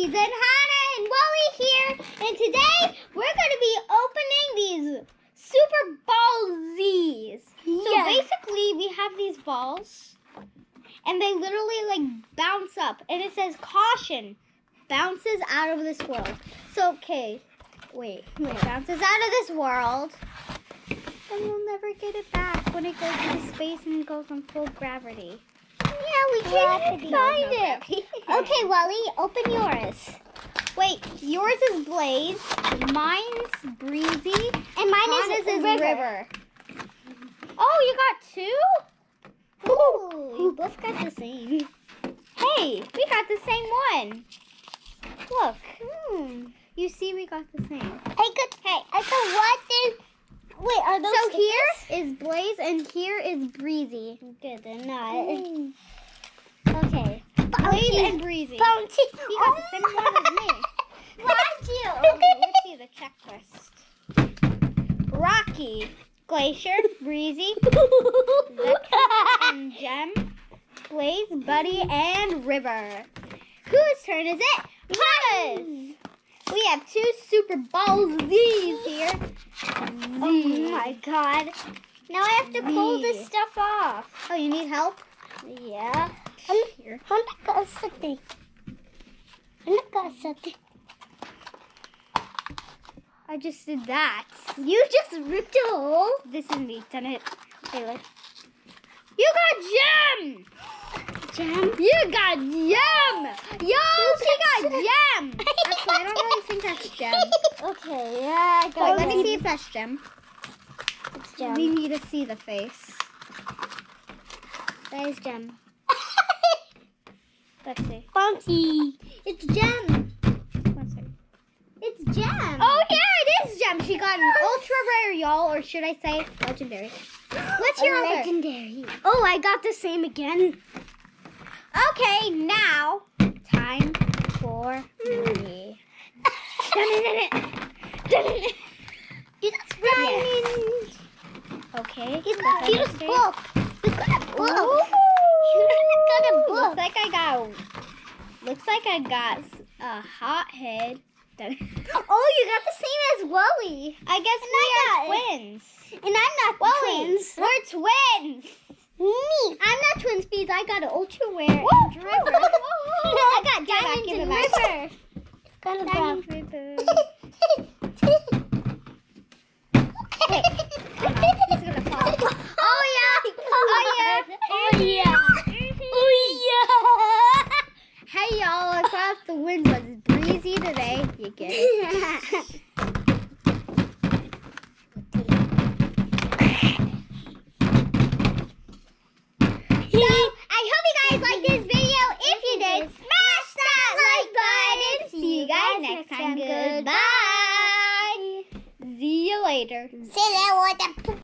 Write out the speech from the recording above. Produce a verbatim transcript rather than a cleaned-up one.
Bouncies and Hanna and Wally here, and today we're going to be opening these super ballsies. Yeah. So basically we have these balls and they literally like bounce up and it says caution, bounces out of this world. So okay, wait, wait, bounces out of this world and we'll never get it back when it goes into space and it goes on full gravity. Yeah, we can't find no, no, it. Okay, Wally, open yours. Wait, yours is Blaze, mine's Breezy, and mine Hanna's is, is River. River. Oh, you got two? Ooh, you both got the same. Hey, we got the same one. Look. Hmm. You see, we got the same. Hey, good. Hey, I got what? Wait, are those? So stickers? Here is Blaze, and here is Breezy. Good, they're not. Mm. Okay. Bouncy. Blaze and Breezy. Bouncy. You got oh. the same one as me. Why'd you? Okay, let's see the checklist. Rocky, Glacier, Breezy, Zek, and Gem, Blaze, Buddy, and River. Whose turn is it? Hanna's. We have two super ballsies here. Oh my god. Now I have to pull this stuff off. Oh, you need help? Yeah. I'm here. I'm not got something. I'm not got something. I just did that. You just ripped a hole? This is me. Done it. Okay, let's. You got Gem! Gem? You got Gem! Yo, she got Gem! Actually, I don't really think that's Gem. Okay, yeah, I got Wait, let me see if that's Gem. It's Gem. We need to see the face. That is Gem. Let's see. Bouncy. It's Gem. One second. It's Gem. Oh, yeah, it is Gem. She got an ultra rare, y'all, or should I say legendary? What's your other? Legendary. Oh, I got the same again. Okay, now time for me. It's diamond. Okay. You got a book. You got a book. Ooh. You got a book. Looks like I got. Looks like I got a hot head. Oh, you got the same as Wally. I guess and we I are got twins. It. And I'm not Wally, twins. We're twins. Me. I'm not twin speeds. I got an ultra rare Woo, and River. woo, woo, woo. I got diamonds Give and it back. River. It's kind of Diamond bad. River. Okay. It's gonna fall. Oh yeah. Oh yeah. Oh yeah. Oh yeah. Hey y'all, across the wind was breezy today. You get it. Smash that like button. See you guys next time. Goodbye. See you later. Say that what the